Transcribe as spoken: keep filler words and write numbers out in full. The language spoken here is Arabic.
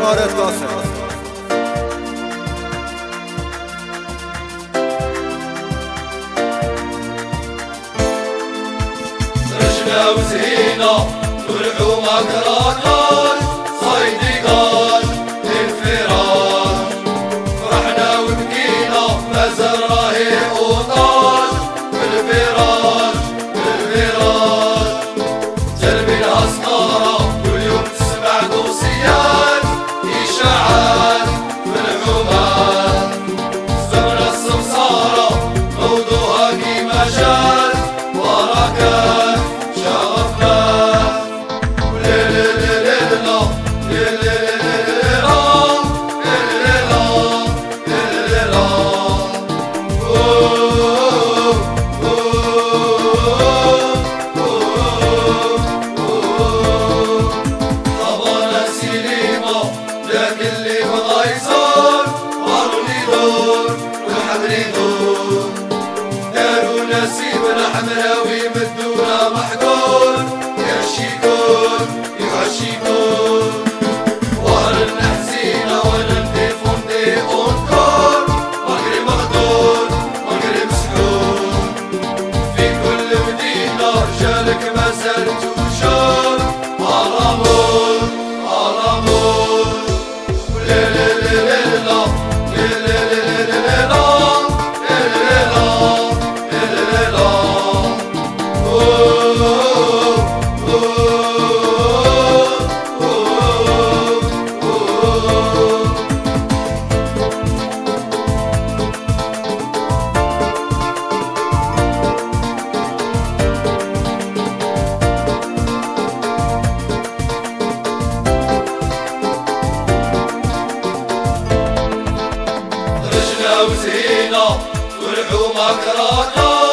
إمارات قاسم. رجنا وزهينا والحومة كراكان صيدي قال الفراش، فرحنا وبكينا مازال راهي وطال بالفراش بالفراش. تربينها صغارة كل يوم تسمع توصيات إشاعات في الحومات، زمنا السمسارة موضوعها كيما جات بركات شغفنا. ذاك اللي بغا يزور قالوا لي دور والحمر يدور، داروا نسيبنا حمراوي مدونا محقور يا شيكون يا شيكون. وهرنا حزينة وانا نديفون دي اونكور، مغرب مغدور مغرب مسحور، في كل مدينة رجالك ما زالت وجور الامور الامور. وزهينا والحومة كراكان